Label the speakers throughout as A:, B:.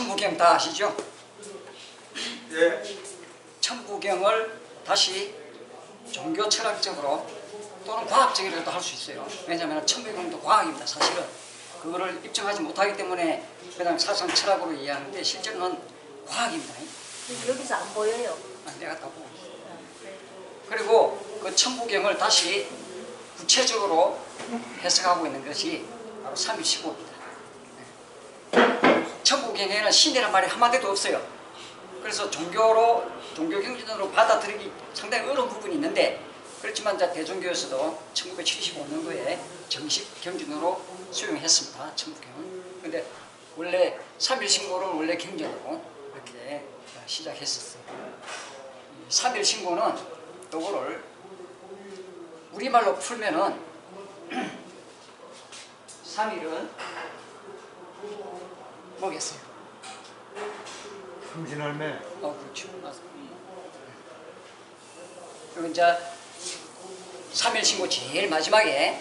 A: 천부경 다 아시죠?
B: 예.
A: 천부경을 다시 종교 철학적으로 또는 과학적으로도 할 수 있어요. 왜냐하면 천부경도 과학입니다. 사실은 그거를 입증하지 못하기 때문에 그냥 사상 철학으로 이해하는데 실제로는 과학입니다.
C: 여기서 안 보여요.
A: 내가 다 보고 있어요. 그리고 그 천부경을 다시 구체적으로 해석하고 있는 것이 바로 삼일시고입니다. 천부경에는 신이라는 말이 한마디도 없어요. 그래서 종교 경전으로 받아들이기 상당히 어려운 부분이 있는데, 그렇지만 대종교에서도 1975년도에 정식 경전으로 수용했습니다. 천부경은. 근데 원래 삼일신고를 원래 경전으로 이렇게 시작했었어요. 삼일신고는 요거를 우리말로 풀면은 3일은 뭐겠어요?
B: 삼신할매.
A: 그렇죠. 그리고 이제 3일 신고 제일 마지막에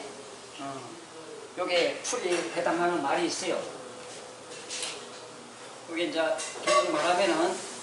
A: 요게 풀이 해당하는 말이 있어요. 그게 이제 계속 말하면은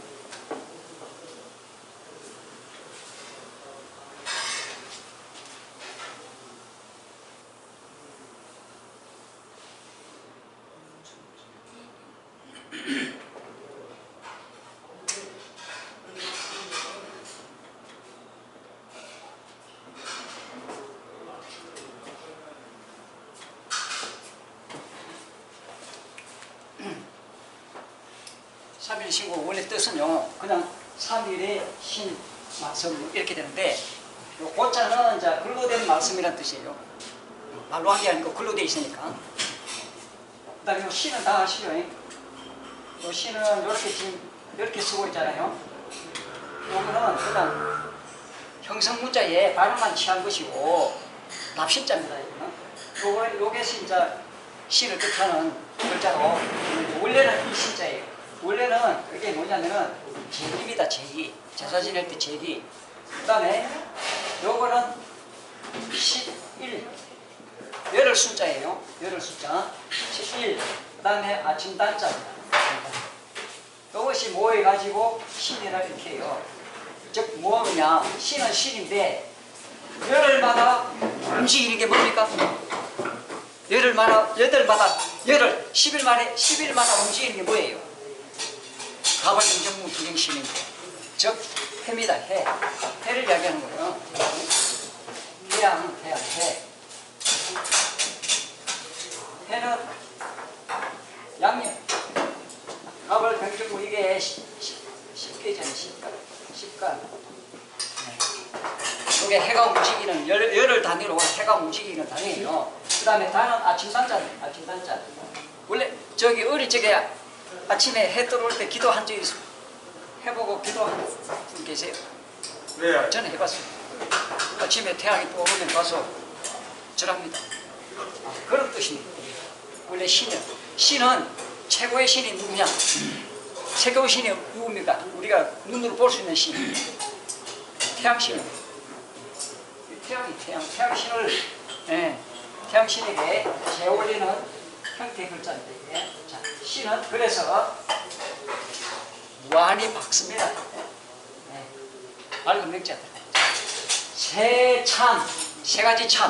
A: 삼일신고 원래 뜻은요, 그냥 3일의 신 말씀 이렇게 되는데, 요 고자는 이제 글로 된 말씀이란 뜻이에요. 말로 한 게 아니고 글로 돼 있으니까. 그다음에 요 신은 다 아시죠? 요 신은 이렇게 지금 이렇게 쓰고 있잖아요. 요거는 그냥 형성 문자에 발음만 취한 것이고 납신자입니다. 요게 이제 신을 뜻하는 글자로, 원래는 이 신자예요. 원래는 그게 뭐냐면은 제기입니다. 제기. 제사 지낼 때 제기. 그 다음에 요거는 11. 열흘 숫자예요. 열흘 숫자. 11. 그 다음에 아침 단자입니다. 이것이 모여가지고 신이라 이렇게 해요. 즉 뭐냐, 신은 신인데 열흘마다 움직이는 게 뭡니까? 열흘마다 10일마다 움직이는 게 뭐예요? 가발등정무 두경신인데, 즉 해입니다. 해를 이야기하는 거예요. 해양, 해. 해는 양력, 가발등정무 이게 10계잖아요. 10간. 이게 해가 움직이는, 열흘 단위로 해가 움직이는 단위예요. 그 다음에 단은 아침단자입니다. 아침단자. 원래 저기 어릴 적에 아침에 해 들어올 때 기도한 적이 해보고 기도한 분 계세요?
B: 네.
A: 저는 해봤어요. 아침에 태양이 떠오르면 가서 절합니다. 그런 뜻입니다. 원래 신은 최고의 신이 누구냐? 최고의 신이 누굽니까? 우리가 눈으로 볼 수 있는 신. 태양신은 태양신을 태양신에게 재올리는 형태의 글자인데, 자, 신은 그래서 무한히 박습니다. 맑은 명자들. 세 가지 참.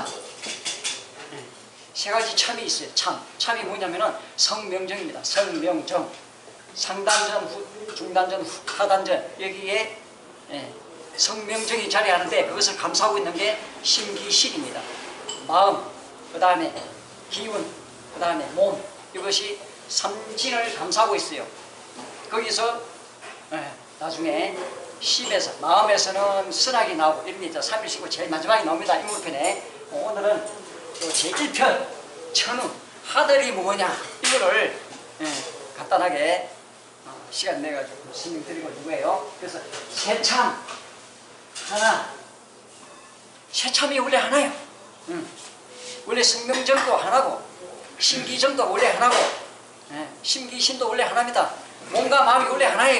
A: 세 가지 참이 있어요. 참이 뭐냐면은 성명정입니다. 성명정. 상단전, 중단전, 하단전. 여기에 성명정이 자리하는데, 그것을 감싸고 있는 게 심기신입니다. 마음, 그 다음에 기운, 그 다음에 몸. 이것이 삼진을 감싸고 있어요. 거기서 나중에 심에서, 마음에서는 선악이 나오고 이런 게 있죠. 3일시고 제일 마지막에 나옵니다. 인물편에. 오늘은 또 제1편 천우, 하늘이 뭐냐, 이거를 간단하게 시간 내가지고 설명드리고 있는 거예요. 그래서 새참 하나, 새참이 원래 하나예요. 원래 성명정도 하나고, 심기정도 원래 하나고, 심기신도 원래 하나입니다. 몸과 마음이 원래 하나예요.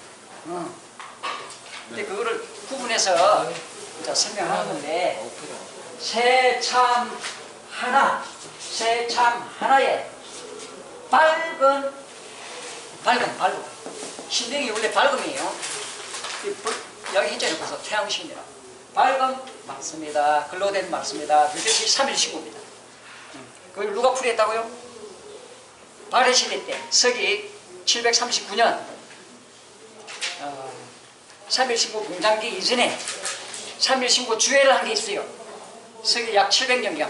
A: 근데 그거를 구분해서 설명하는 건데, 새참 하나, 새참 하나에 밝은 밝음. 신명이 원래 밝음이에요. 여기 현재는 벌써 태양신이라. 밝음 맞습니다. 근로된 맞습니다. 그것이 3일신고입니다. 그걸 누가 풀이했다고요? 발해시대 때 서기 739년 3일신고 공장기 이전에 3일신고 주회를 한 게 있어요. 서기 약 700년경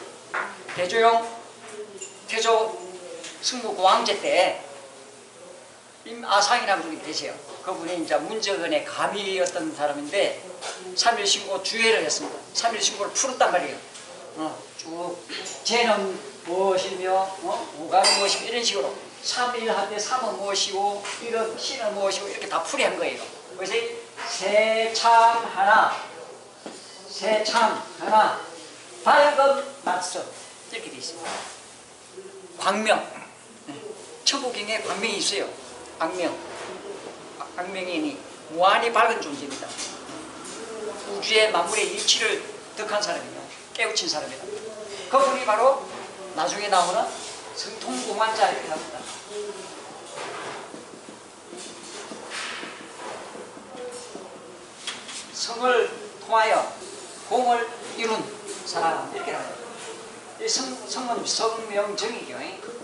A: 태조 승무 고황제 때 임아상이라는 분이 계세요. 그분이 이제 문정은의 감이었던 사람인데 3일신고 주회를 했습니다. 3일신고를 풀었단 말이에요. 쭉 재는 무엇이며 오가는 무엇이며 이런 식으로 3일 할 때 3은 무엇이고 1은 신은 무엇이고 이렇게 다 풀이한 거예요. 그래서 새참 하나 밝음 맞서 이렇게 되어 있습니다. 광명 천부경에 광명이 있어요. 광명이니 무한히 밝은 존재입니다. 우주의 만물의 이치를 득한 사람이에요. 깨우친 사람이다. 그분이 바로 나중에 나오는 성통공환자 이렇게 합니다. 성을 통하여 공을 이룬 사람 이렇게 합니다. 이 성은 성명정이죠.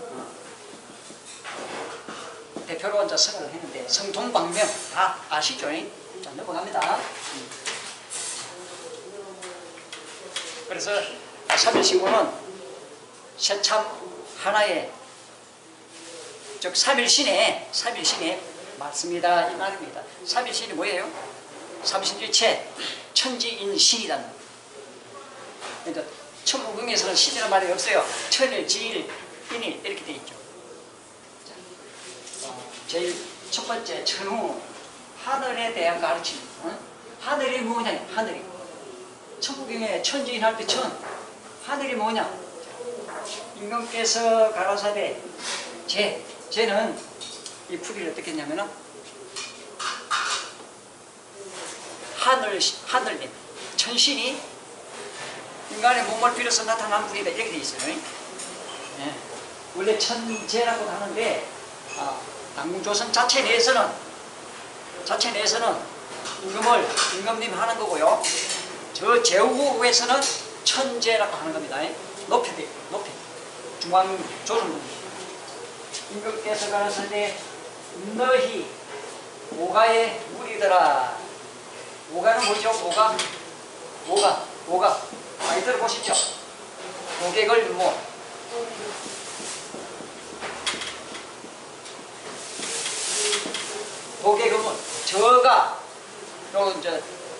A: 대표로 이제 성을 했는데 성통광명 다 아시죠? 자, 넘어갑니다. 그래서 3일신고는 새참 하나의 즉 3일신에 맞습니다 이 말입니다. 3일신이 뭐예요? 삼신일체 천지인신이라는 그러니까 천부경에서는 신이라는 말이 없어요. 천일, 지일, 인일 이렇게 되어 있죠. 제일 첫 번째 천후 하늘에 대한 가르침. 하늘이 뭐냐? 하늘이 천부경에 천지인 할 때 천 하늘이 뭐냐? 임금께서 가라사대 제는 이 풀이를 어떻게 했냐면은 하늘님 천신이 인간의 몸을 빌어서 나타난 분이다 이렇게 되어 있어요. 네. 원래 천재라고 하는데 당궁조선 자체 내에서는 임금님 하는 거고요. 저 제후에서는 천재라고 하는 겁니다. 높이 중앙조선 임금께서 가라사대 너희 오가의 무리들아. 오가는 뭐죠? 오가 많이 들어보시죠? 고객을 뭐 고객은 저가 요 이제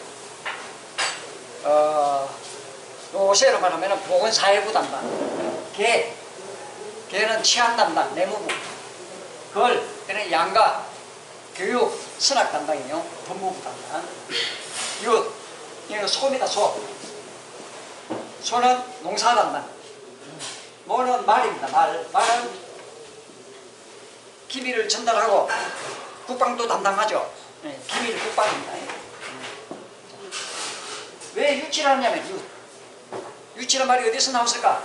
A: 요새로 말하면 보건사회부 담당 걔는 치안 담당 내무부 걔는 양가 교육 선악 담당이요 법무부 담당 이거 소입니다. 소는 농사 담당 뭐는 말입니다. 말은 기밀을 전달하고 국방도 담당하죠. 네, 비밀 국방입니다. 왜 유치를 하냐면 유치란 말이 어디서 나왔을까?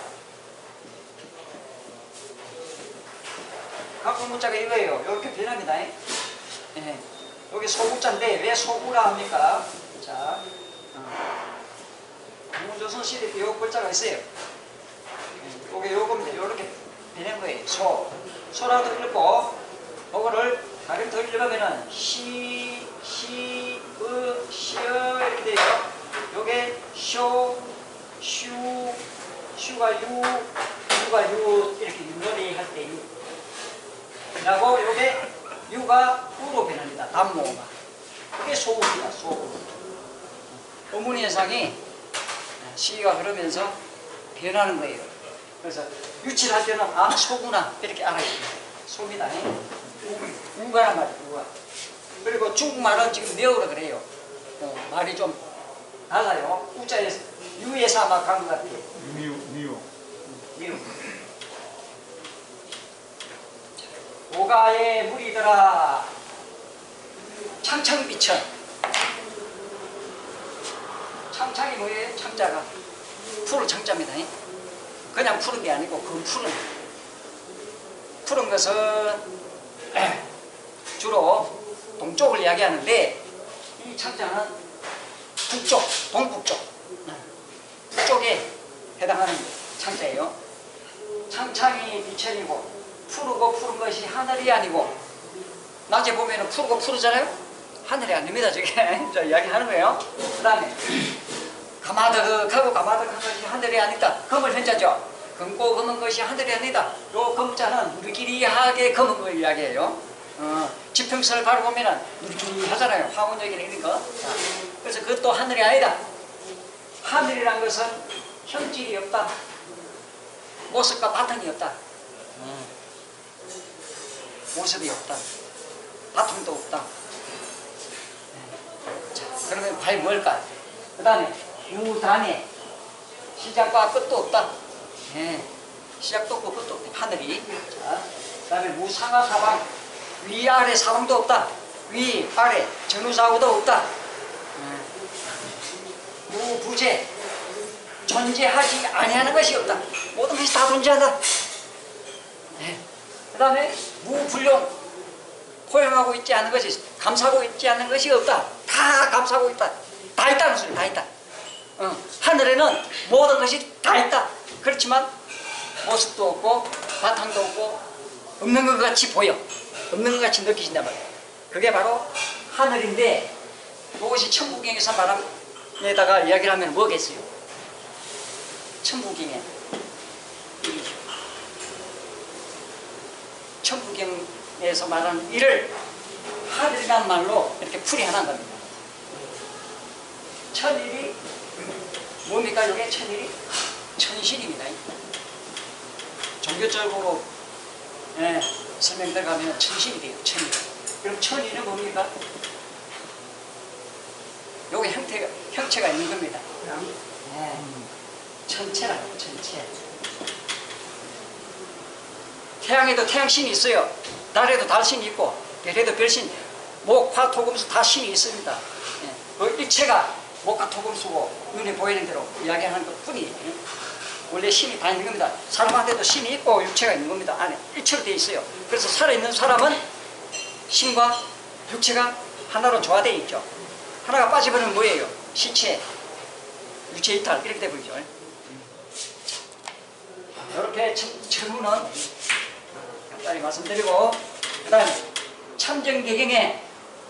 A: 각국 문자가 이거예요. 이렇게 변합니다. 네, 여기 소구자인데 왜 소구라 합니까? 자, 동조선 시대 때 요 글자가 있어요. 요게 요겁니다. 요렇게 변한 거예요. 소라도 읽고 요거를 가령 더 읽으면은 시어 이렇게 돼요. 요게 슈가 유가 유 이렇게 윷놀이 할 때 유. 그리고 요게 유가 우로 변합니다. 단모가. 그게 소구입니다. 소구. 어머니 현상이 시가 그러면서 변하는 거예요. 그래서 유치를 할 때는 소구나 이렇게 알아야 됩니다. 소입니다. 우가란 말이에요. 우가. 그리고 중국말은 지금 매우라 그래요. 말이 좀 달라요. 우자에서 유에서 아마 간 것 같아요.
B: 미우.
A: 오가의 무리들아 창창비천. 창창이 뭐예요? 창자가 풀을 창자입니다. 그냥 푸는 게 아니고 그 푸는 것은 주로 동쪽을 이야기하는데 이 창자는 북쪽, 동북쪽, 북쪽에 해당하는 창자예요. 창창이 비천이고 푸르고 푸른 것이 하늘이 아니고 낮에 보면 푸르고 푸르잖아요. 하늘이 아닙니다. 저게 저 이야기하는 거예요. 그 다음에 가마득하고 가마득한 것이 하늘이 아니다. 검을 현자죠. 검고 검은 것이 하늘이 아니다. 요 검자는 누리끼리하게 검은 걸 이야기해요. 지평선을 바라보면 누리끼리하잖아요. 화원적인 이런 거. 그래서 그것도 하늘이 아니다. 하늘이란 것은 형질이 없다. 모습과 바탕이 없다. 모습이 없다. 바탕도 없다. 자, 그러면 과연 뭘까? 그 다음에 무단에 시작과 끝도 없다. 시작도 없고 끝도 없다. 하늘이. 자, 그 다음에 무상하 사방, 위아래 사방도 없다. 위아래 전후사후도 없다. 무부재, 존재하지 아니하는 것이 없다. 모든 것이 다 존재한다. 그 다음에 무불용, 포용하고 있지 않은 것이, 감싸고 있지 않는 것이 없다. 다 감싸고 있다. 다 있다는 소리, 다 있다. 하늘에는 모든 것이 다 있다. 그렇지만 모습도 없고 바탕도 없고 없는 것 같이 보여. 없는 것 같이 느끼신단 말이에요. 그게 바로 하늘인데, 그것이 천부경에서 말함에다가 이야기를 하면 뭐겠어요? 천부경에 천부경에서 말하는 이를 하늘이란 말로 이렇게 풀이하는 겁니다. 천일이 뭡니까? 이게 천일이 천신입니다. 종교적으로 설명 들어가면 천신이 돼요. 천일. 그럼 천일은 뭡니까? 요게 형체가 있는 겁니다. 천체라고, 천체. 태양에도 태양신이 있어요. 달에도 달신이 있고, 별에도 별신, 목, 화, 토, 금수 다 신이 있습니다. 그 일체가 목과 토, 금수고 눈에 보이는 대로 이야기하는 것 뿐이에요. 원래 신이 다 있는 겁니다. 사람한테도 신이 있고 육체가 있는 겁니다. 안에 일체로 되어 있어요. 그래서 살아있는 사람은 신과 육체가 하나로 조화되어 있죠. 하나가 빠져버리면 뭐예요? 시체, 유체 이탈 이렇게 되어버리죠. 이렇게 천문은 간단히 말씀드리고, 그 다음에 참정개경에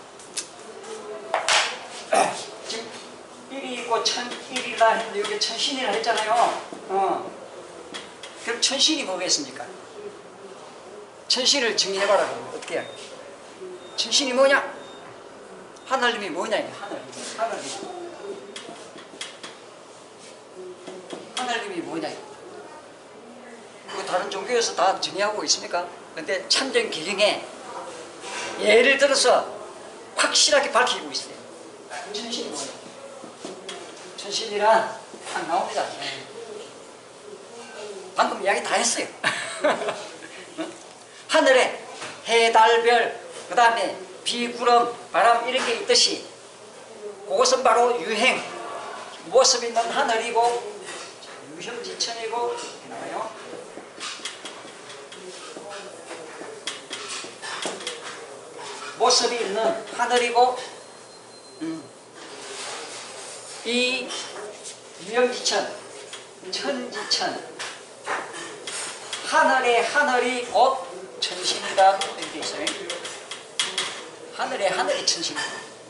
A: 지금 일이 있고 천일이라 했는데 여기 천신이라 했잖아요. 그럼 천신이 뭐겠습니까? 천신을 정리해봐라. 그러면 어떻게 해요? 천신이 뭐냐? 하늘님이 뭐냐? 하늘님이 뭐냐? 그 다른 종교에서 다 정의하고 있습니까? 근데 참정기경에 예를 들어서 확실하게 밝히고 있어요. 천신이 뭐냐? 천신이란 딱 나옵니다. 방금 이야기 다 했어요. 하늘에 해, 달, 별, 그 다음에 비, 구름, 바람 이런 게 있듯이 그것은 바로 유행, 모습 있는 하늘이고 유형지천이고 이렇게 나와요. 모습이 있는 하늘이고 이 유형지천, 천지천, 하늘의 하늘이 곧 천신이다 이렇게 있어요. 하늘의 하늘이 천신이다.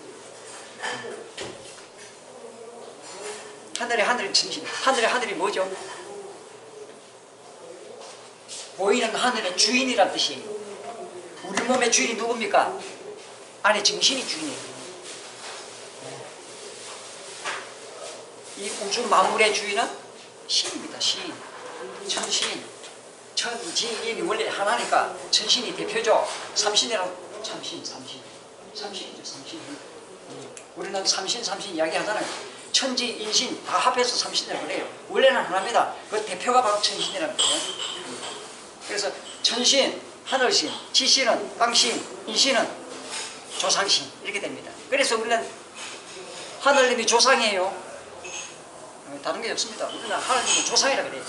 A: 하늘의 하늘이 천신. 하늘의 하늘이 뭐죠? 보이는 하늘의 주인이란 뜻이에요. 우리 몸의 주인이 누굽니까? 안에 정신이 주인이에요. 이 우주 만물의 주인은 신입니다. 신, 천신, 천지인이 원래 하나니까 천신이 대표죠. 삼신이라고. 삼신이죠. 삼신. 우리는 삼신 이야기 하잖아요. 천지, 인신 다 합해서 삼신이라고 그래요. 원래는 하나입니다. 그 대표가 바로 천신이라는 거예요. 그래서 천신, 하늘신, 지신은 땅신, 인신은 조상신 이렇게 됩니다. 그래서 우리는 하늘님이 조상이에요. 다른 게 없습니다. 우리는 하늘님이 조상이라 그래요.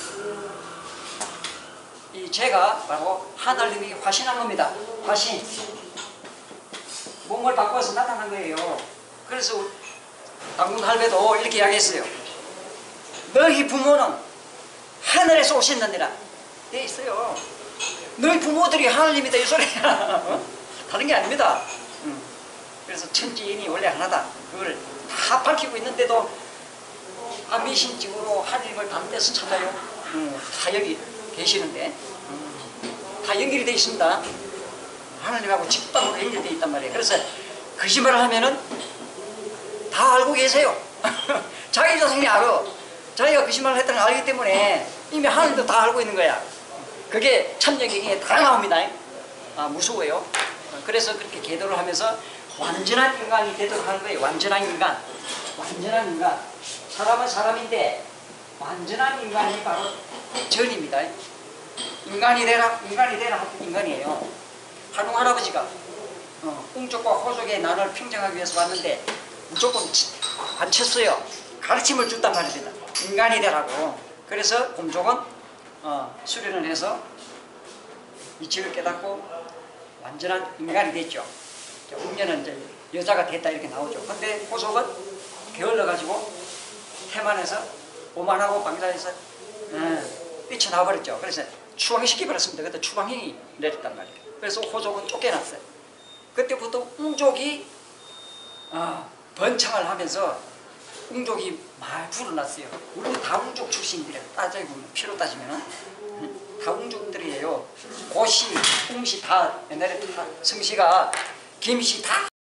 A: 이 제가 바로 하늘님이 화신한 겁니다. 화신. 몸을 바꿔서 나타난 거예요. 그래서 당군 할배도 이렇게 이야기했어요. 너희 부모는 하늘에서 오셨느니라 돼 있어요. 너희 부모들이 하늘님이다 이 소리야. 어? 다른 게 아닙니다. 그래서 천지인이 원래 하나다. 그걸 다 밝히고 있는데도 미신적으로 하늘님을 반대서 찾아요. 다 여기 계시는데 다 연결이 돼 있습니다. 하나님하고 직방으로 연결돼 있단 말이에요. 그래서 거짓말을 하면은 다 알고 계세요. 자기 자신이 알아. 자기가 거짓말을 했다는 걸 알기 때문에 이미 하나님도 다 알고 있는 거야. 그게 참여경에 다 나옵니다. 무서워요. 그래서 그렇게 계도를 하면서 완전한 인간이 되도록 하는 거예요. 완전한 인간. 완전한 인간. 사람은 사람인데 완전한 인간이 바로 전입니다. 인간이 되라 하는 인간이에요. 한웅 할아버지가 웅족과 호족의 난을 평정하기 위해서 왔는데 무조건 안 쳤어요. 가르침을 줬단 말입니다. 인간이 되라고. 그래서 곰족은 수련을 해서 이치를 깨닫고 완전한 인간이 됐죠. 웅녀는 이제 여자가 됐다 이렇게 나오죠. 근데 호족은 게을러가지고 태만해서 오만하고 방자해서 뛰쳐나와버렸죠. 그래서 추방시켜버렸습니다. 그때 추방행위 내렸단 말이에요. 그래서 호족은 쫓겨났어요. 그때부터 웅족이 번창을 하면서 웅족이 많이 불어났어요. 우리 다 웅족 출신들이에요. 따져보면 피로 따지면 다 웅족들이에요. 고씨, 웅씨 다 옛날에 다 성씨가 김씨 다